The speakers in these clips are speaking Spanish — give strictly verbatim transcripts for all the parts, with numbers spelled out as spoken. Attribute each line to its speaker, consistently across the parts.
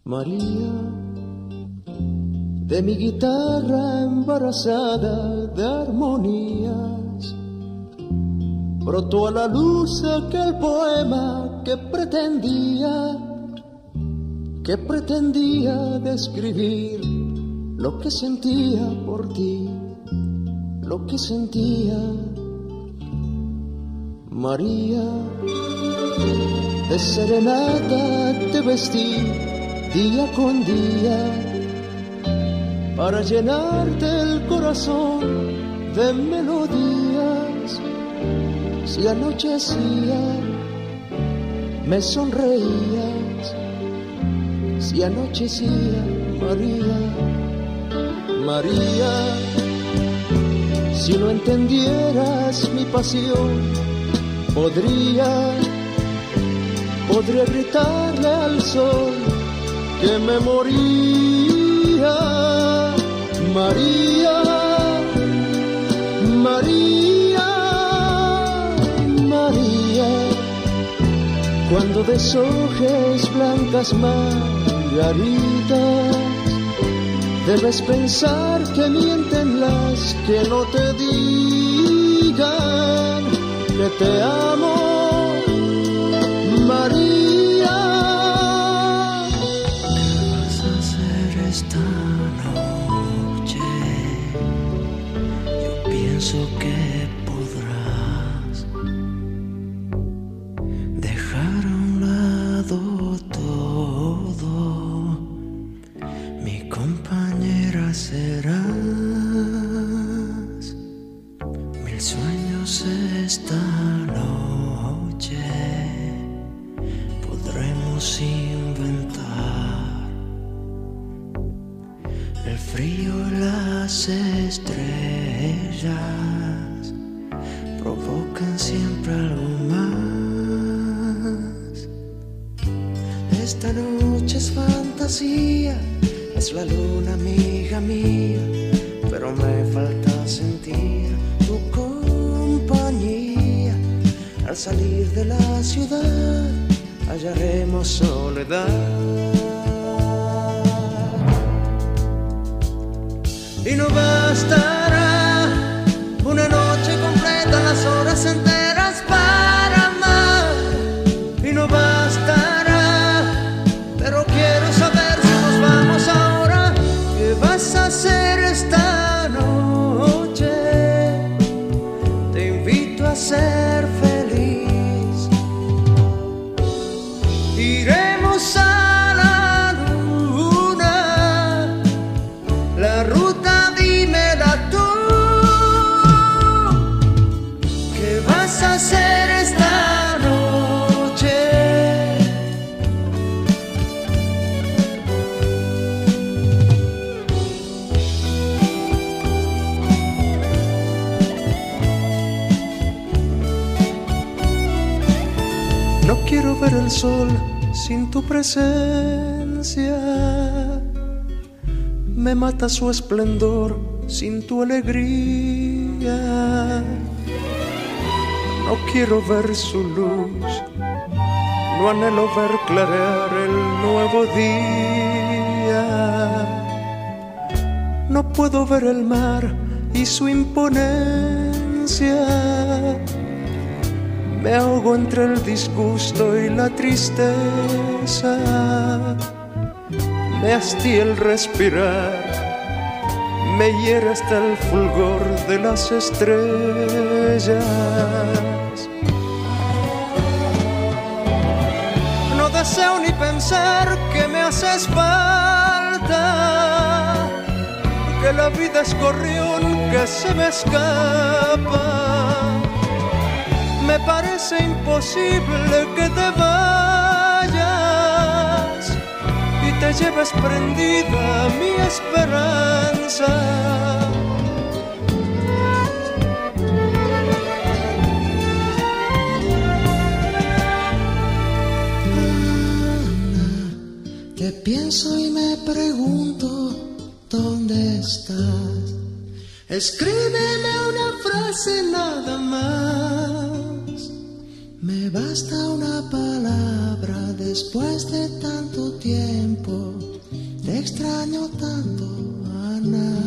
Speaker 1: María, de mi guitarra embarazada de armonías, brotó a la luz aquel poema que pretendía, que pretendía describir lo que sentía por ti, lo que sentía. María, de serenata te vestí día con día para llenarte el corazón de melodías. Si anochecía, me sonreías. Si anochecía, María, María, si no entendieras mi pasión, podría, podría gritarle al sol que me moría. María, María, María, cuando deshojes blancas margaritas, debes pensar que mienten las que no te digan que te amo, María.
Speaker 2: ¿Qué vas a hacer esta noche? Yo pienso que podrás dejar a un lado todo. Mi compañera serás. Mil sueños esta noche podremos inventar. El frío y las estrellas provocan siempre algo más. Esta noche es fantasía, es la luna amiga mía, pero me falta sentir tu compañía. Al salir de la ciudad hallaremos soledad, y no bastará una noche completa, las horas enteras para amar. Y no bastará, pero quiero saber si nos vamos ahora. ¿Qué vas a hacer esta noche? Te invito a ser feliz. Iremos a la luna, la ruta dímela tú. ¿Qué vas a hacer esta noche? No quiero ver el sol sin tu presencia, me mata su esplendor sin tu alegría. No quiero ver su luz, no anhelo ver clarear el nuevo día. No puedo ver el mar y su imponencia, me ahogo entre el disgusto y la tristeza. Me hastía el respirar, me hiere hasta el fulgor de las estrellas. No deseo ni pensar que me haces falta, que la vida es gorrión que se me escapa. Me parece imposible que te vayas y te lleves prendida mi esperanza.
Speaker 3: Te pienso y me pregunto, ¿dónde estás? Escríbeme una frase nada más. Me basta una palabra después de tanto tiempo te extraño tanto, Ana,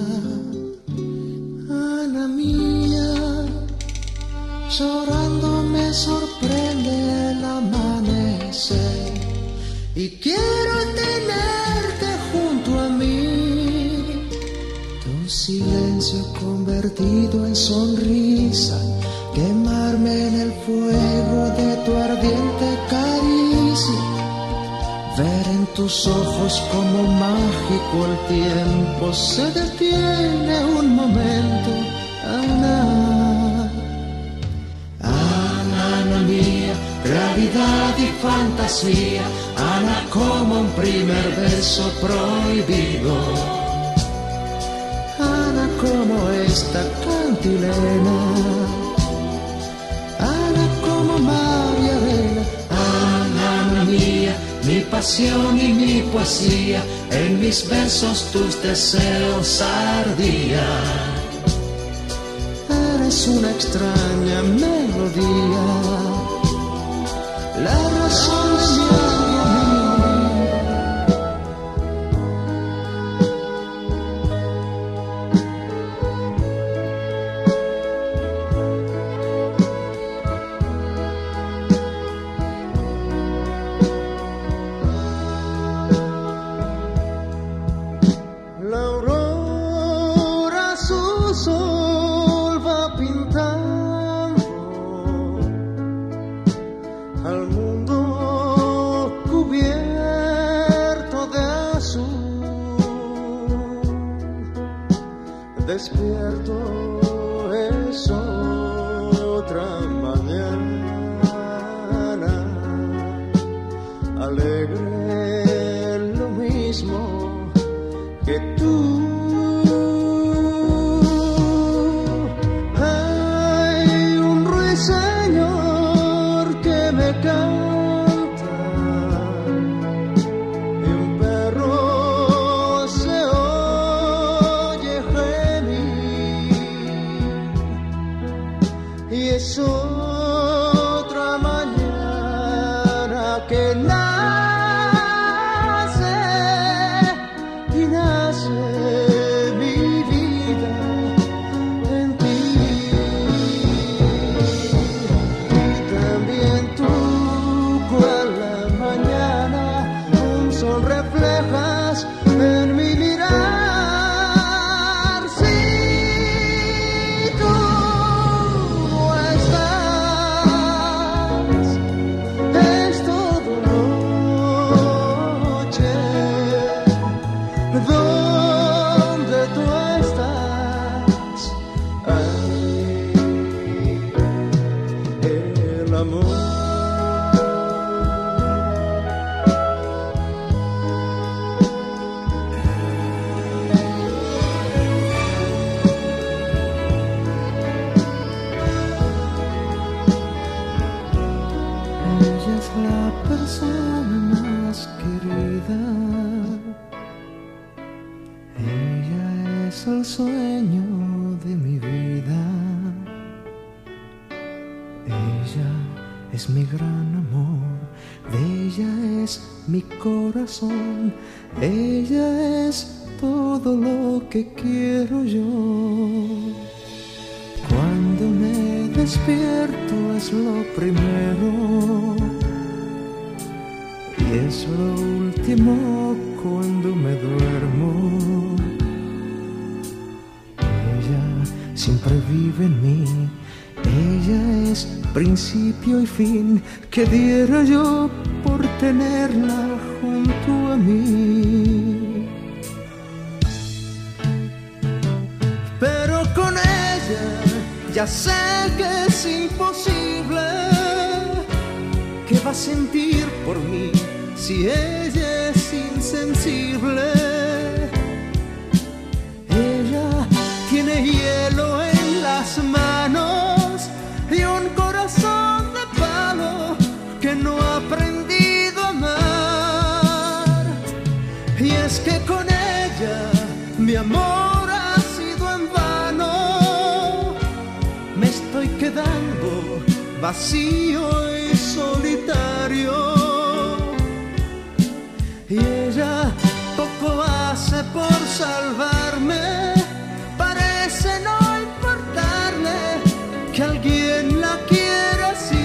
Speaker 3: Ana mía. Llorando me sorprende el amanecer y quiero tenerte junto a mí. Tu silencio convertido en sonrisa, quemarme en el fuego de tu ardiente caricia, ver en tus ojos como mágico el tiempo se detiene un momento, Ana, Ana, Ana mía, realidad y fantasía, Ana como un primer beso prohibido, Ana como esta cantilena, Ana como María Arena, Ana, Ana mía, mi pasión y mi poesía, en mis versos tus deseos ardían. Eres una extraña melodía, la razón de mi alma. Despierto es otra mañana, alegre lo mismo que tú. Hay un ruiseñor que me canta y un perro se oye y es otra mañana que nace y nace mi vida en ti, y también tú cual la mañana un sol reflejas en mi mirar. ¿Dónde tú estás? Ay, el amor. Ella es la persona más querida, ella es el sueño de mi vida, ella es mi gran amor, ella es mi corazón, ella es todo lo que quiero yo. Cuando me despierto es lo primero y es lo último cuando me duermo. Ella siempre vive en mí, ella es principio y fin, que diera yo por tenerla junto a mí. Pero con ella ya sé que es imposible. ¿Qué va a sentir por mí si ella es insensible? Ella tiene hielo en las manos y un corazón de palo que no ha aprendido a amar. Y es que con ella mi amor ha sido en vano. Me estoy quedando vacío y solitario. Y ella poco a
Speaker 1: salvarme, parece no importarle que alguien la quiera así.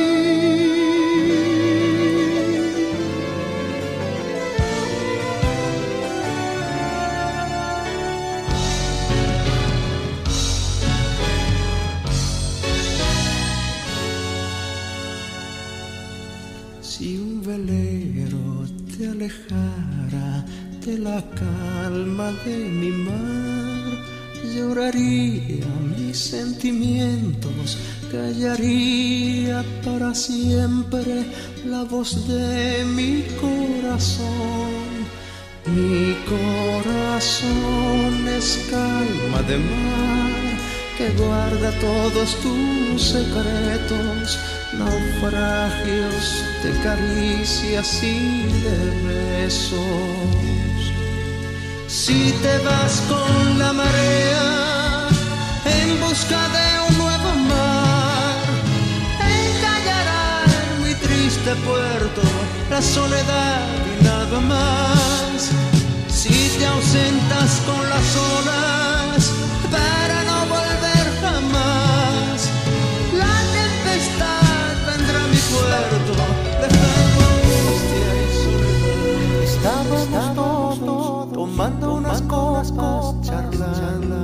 Speaker 1: Si un velero te alejara de la calma de mi mar, lloraría mis sentimientos, callaría para siempre la voz de mi corazón. Mi corazón es calma de mar que guarda todos tus secretos, naufragios de caricias y de besos. Si te vas con la marea en busca de un nuevo mar, encallará en mi triste puerto la soledad y nada más. Si te ausentas con las olas para no volver jamás, la tempestad vendrá a mi puerto, dejando angustia y soledad. Estábamos todos tomando unas copas, charlando,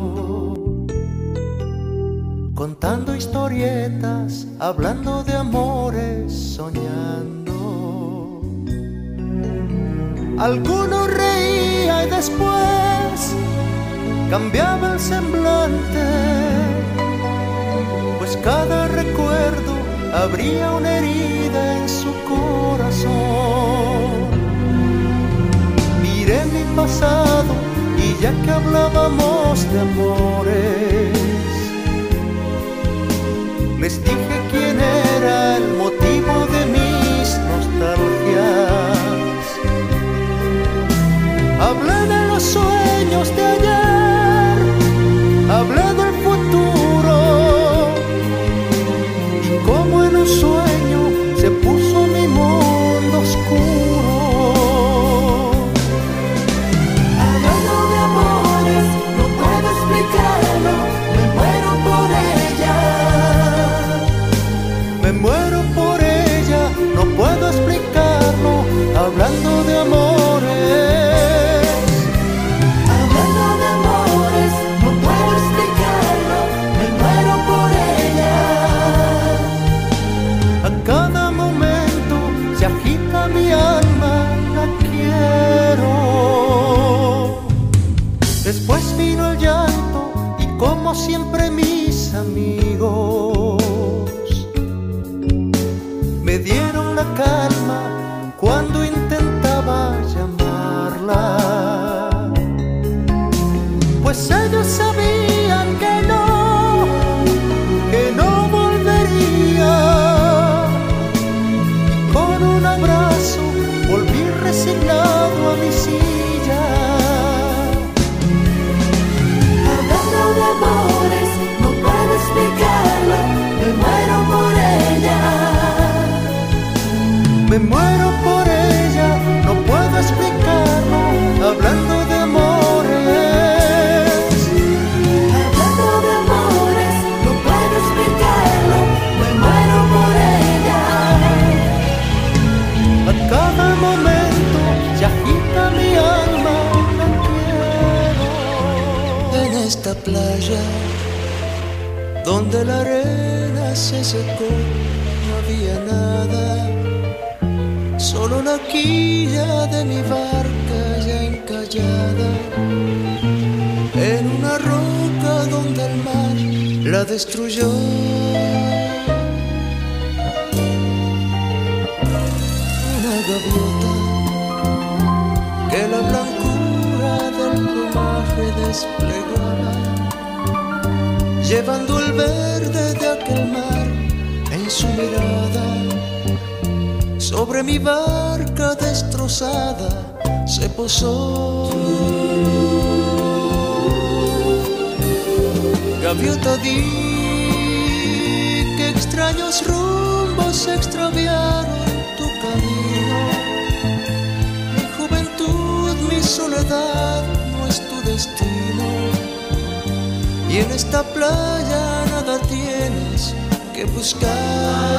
Speaker 1: contando historietas, hablando de amores, soñando. Alguno reía y después cambiaba el semblante, pues cada recuerdo abría una herida en su corazón. Miré mi pasado y ya que hablábamos de amores, les dije quién era el motivo de mis nostalgias. Hablé de los sueños de ayer, hablé del futuro y cómo en un sueño se puso mi mundo oscuro.
Speaker 3: Hablando de amores, no puedo explicarlo, me muero por ella.
Speaker 1: Me muero por ella, no puedo explicarlo, hablando de amores. Mi alma la quiero. Después vino el llanto y como siempre mis amigos me dieron la calma cuando intentaba llamarla, pues ellos sabían que no, que no volvería. Con un abrazo volví resignado a mi silla.
Speaker 3: Hablando de amores, no puedo explicarlo, me muero por ella.
Speaker 1: Me muero por ella, no puedo explicarlo, hablando de amores.
Speaker 3: Hablando de amores, no puedo explicarlo, me muero por ella.
Speaker 1: A cada momento se agita mi alma, la quiero. En esta playa, donde la arena se secó, no había nada, solo la quilla de mi barca ya encallada en una roca donde el mar la destruyó. Gaviota que la blancura del plumaje desplegaba, llevando el verde de aquel mar en su mirada. Sobre mi barca destrozada se posó. Gaviota, di que extraños rumbos extraviaron tu camino. Mi juventud, mi soledad no es destino. Y en esta playa nada tienes que buscar.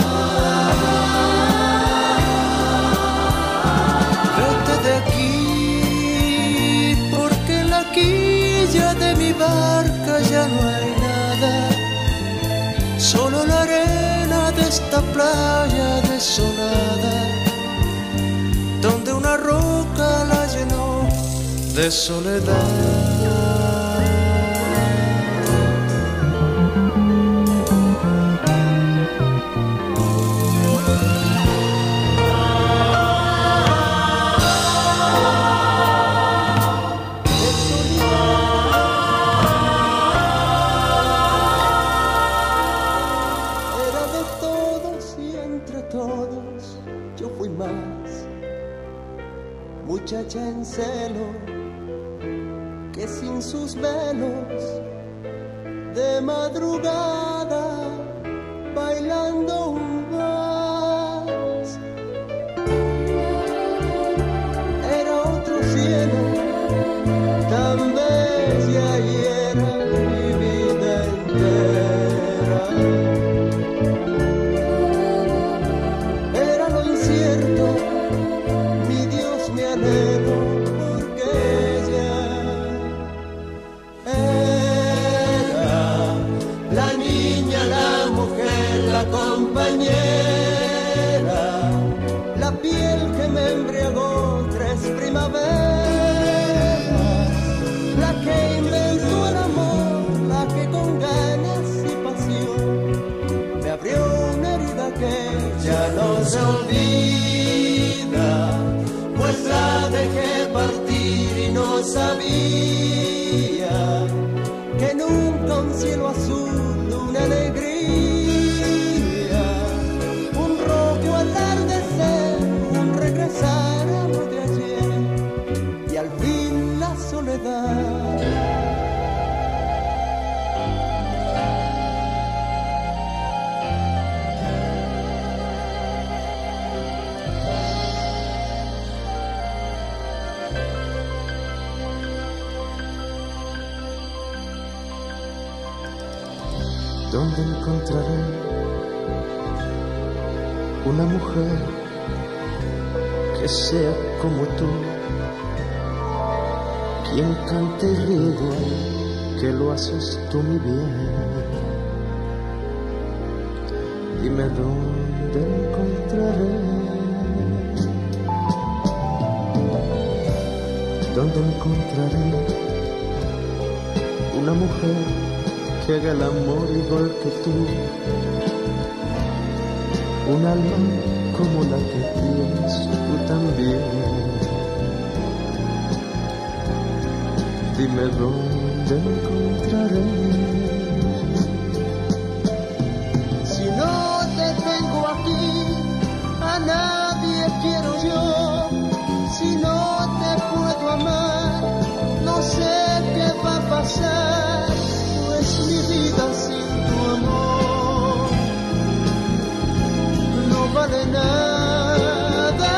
Speaker 1: Vete de aquí, porque en la quilla de mi barca ya no hay nada, solo la arena de esta playa desolada, donde una roca la llenó de soledad.
Speaker 2: Muchacha en celo, que sin sus velos, de madrugada, bailando un vals. Era otro cielo, tan bella y era mi vida entera. Era lo incierto, porque ella era la niña, la mujer, la compañera, la piel que me embriagó tres primaveras, la que inventó el amor, la que con ganas y pasión me abrió una herida que ya no se olvida, pues la dejé partir y no sabía que nunca un cielo azul, una alegría, un rojo atardecer, un regresar a lo de ayer y al fin la soledad.
Speaker 1: ¿Dónde encontraré una mujer que sea como tú, quien cante y ríe igual que lo haces tú, mi bien? Dime dónde encontraré, dónde encontraré una mujer que haga el amor igual que tú, un alma como la que tienes tú también. Dime dónde encontraré.
Speaker 2: Si no te tengo aquí, a nadie quiero yo. Si no te puedo amar, no sé qué va a pasar. Mi vida sin tu amor no vale nada.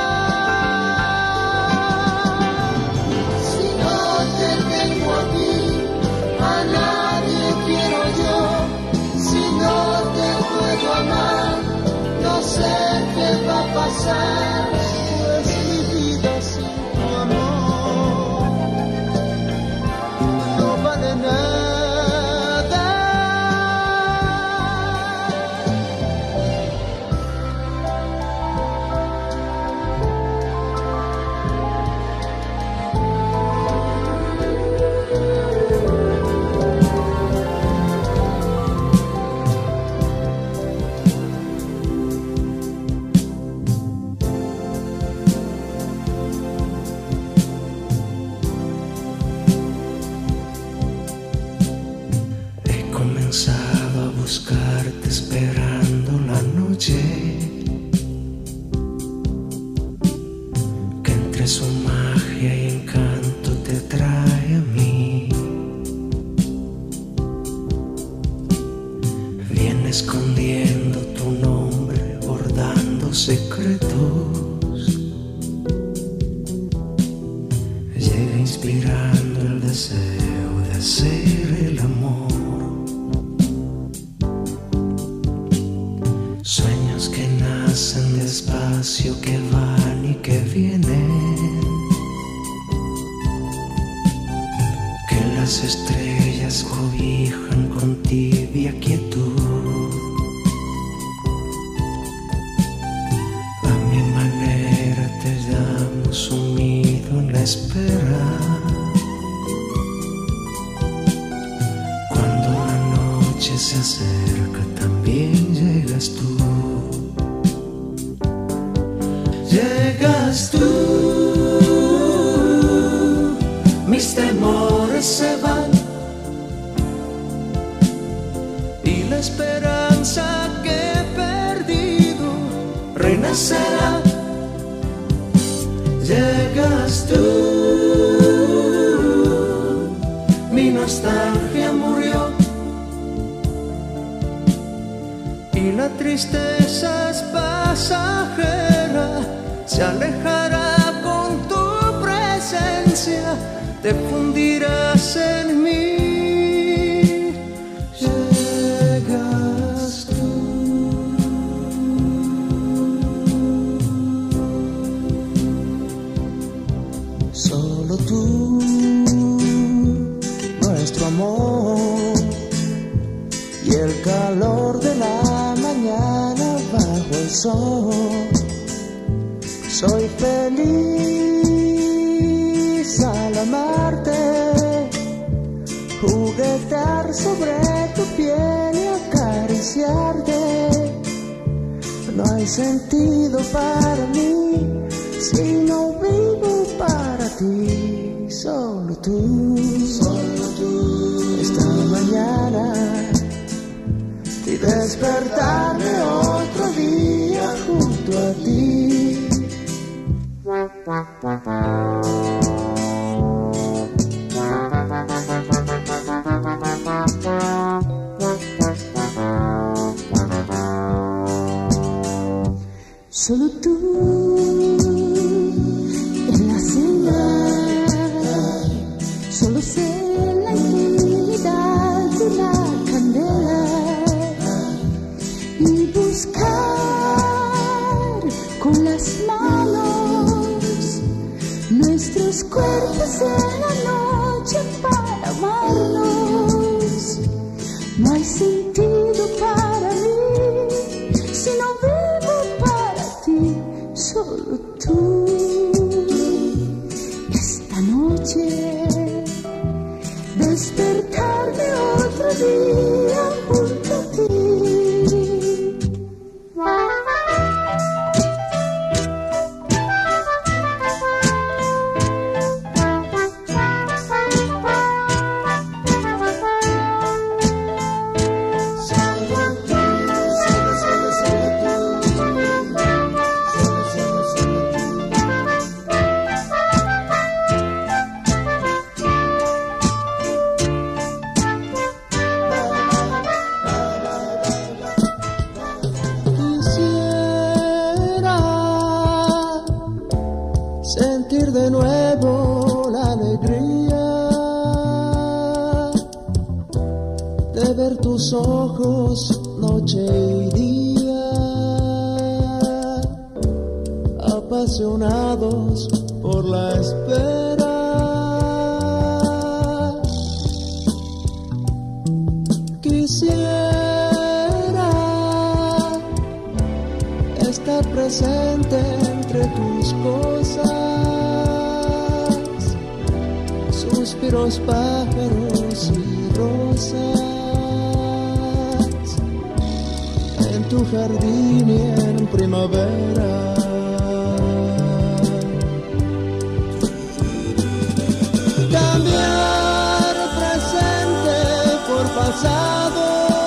Speaker 2: Si no te tengo aquí, a nadie quiero yo. Si no te puedo amar, no sé qué va a pasar. Pues mi vida sin tu amor no vale nada.
Speaker 1: Comenzado a buscarte esperando la noche que entre su magia y encanto te trae a mí. Viene escondiendo tu nombre, bordando secretos, llega inspirando el
Speaker 3: deseo de hacer el amor. Sueños que nacen despacio, que van y que vienen. Que las estrellas cobijan con tibia quietud. A mi manera te llamo sumido en la espera. Cuando la noche se acerca también llegas tú. Llegas tú, mis temores se van
Speaker 1: y la esperanza que he perdido renacerá.
Speaker 3: Llegas tú, mi nostalgia murió
Speaker 1: y la tristeza es pasajera, se alejará con tu presencia, te fundirás en mí. Llegas tú. Solo tú, nuestro amor y el calor de la mañana bajo el sol. Soy feliz al amarte, juguetear sobre tu piel y acariciarte. No hay sentido para mí si no vivo para ti. Solo tú, solo tú, esta mañana y despertarme otro día junto a ti.
Speaker 2: Solo tú en la señal, solo sé la infinidad de la candela y buscar con las manos nuestros cuerpos en la noche para amarnos. No hay sentido para mí si no vivo para ti. Solo tú, esta noche, despertarme otro día junto a ti.
Speaker 1: Sentir de nuevo la alegría de ver tus ojos noche y día, apasionados por la espera. Quisiera estar presente entre tus cosas, suspiros, pájaros y rosas, en tu jardín y en primavera. Cambiar presente por pasado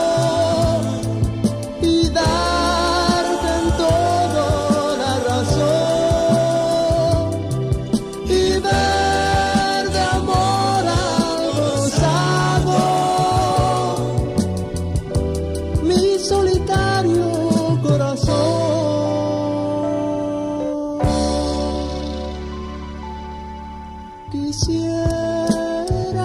Speaker 1: y darte en todo la razón y ver de amor algo mi solitario corazón. Quisiera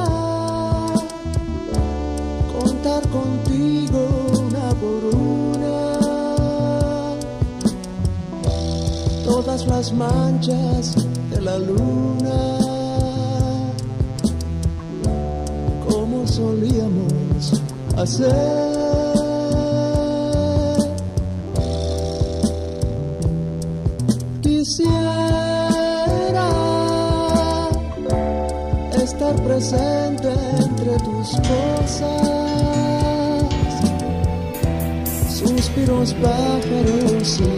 Speaker 1: las manchas de la luna, como solíamos hacer. Quisiera estar presente entre tus cosas, suspiros, pájaros y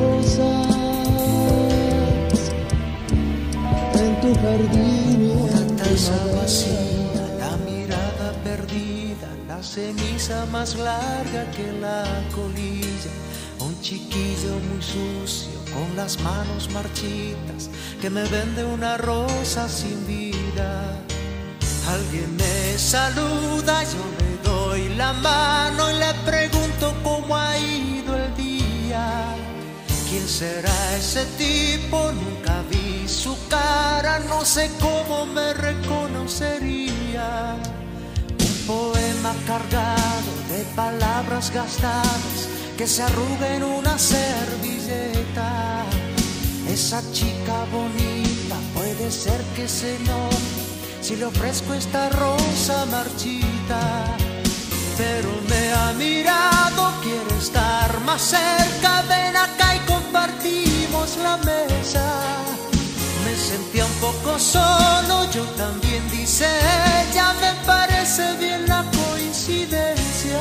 Speaker 1: rosas, en tu jardín y en tu
Speaker 3: taza vacía, la mirada perdida, la ceniza más larga que la colilla, un chiquillo muy sucio con las manos marchitas que me vende una rosa sin vida. Alguien me saluda, yo le doy la mano y le pregunto cómo ha ido el día. ¿Quién será ese tipo? Nunca vi su cara, no sé cómo me reconocería. Un poema cargado de palabras gastadas que se arruga en una servilleta. Esa chica bonita puede ser que se enoje si le ofrezco esta rosa marchita, pero me ha mirado, quiere estar más cerca. Ven acá y compartimos la mesa. Me sentía un poco solo, yo también, dice ella, me parece bien la coincidencia.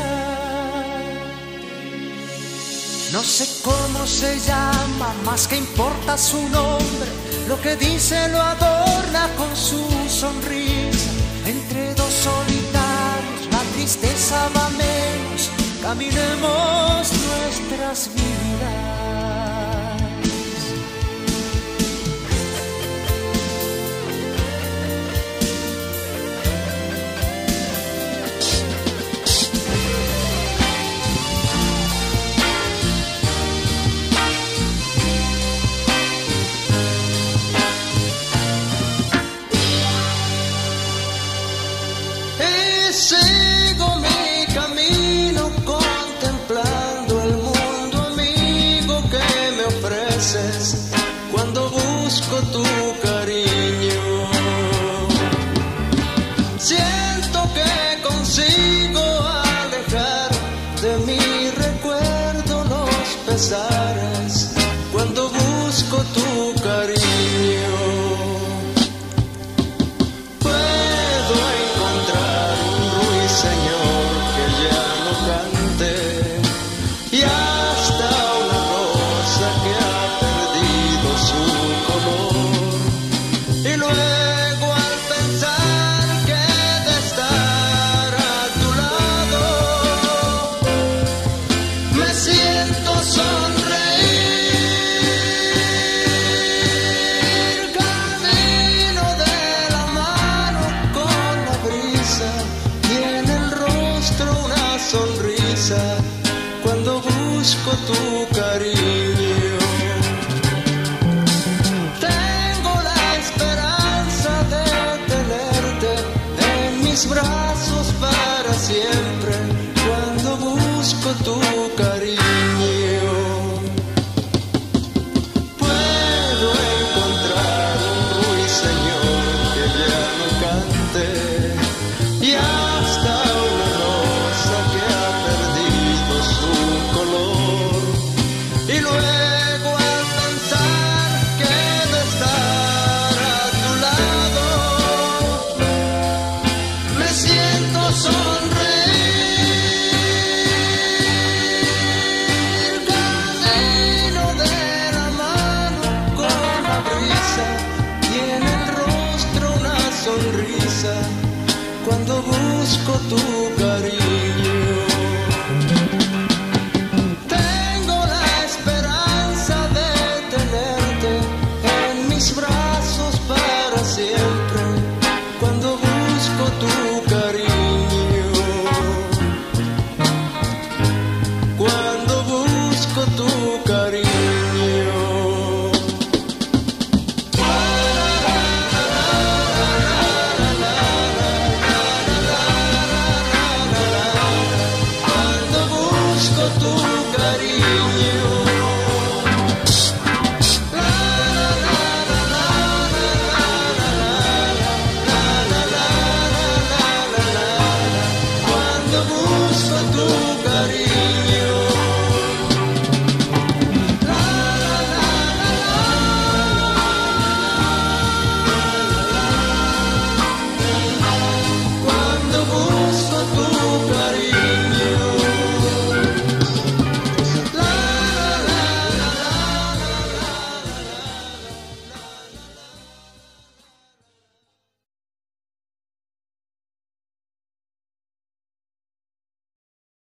Speaker 3: No sé cómo se llama, más que importa su nombre, lo que dice lo adorna con su sonrisa. Entre dos solitarios la tristeza va menos, caminemos nuestras vidas.
Speaker 1: Sigo mi camino contemplando el mundo amigo que me ofreces cuando busco tu cariño. Siento que consigo alejar de mi recuerdo los pesares cuando busco tu cariño. Cuando busco tu cariño, tengo la esperanza de tenerte en mis brazos para siempre. Cuando busco tu cariño, puedo encontrar un ruiseñor que ya no cante y hasta una rosa que ha perdido su color. Y luego al pensar que de estar a tu lado me siento sonreír. Camino de la mano con la brisa y en el rostro una sonrisa cuando busco tu cariño.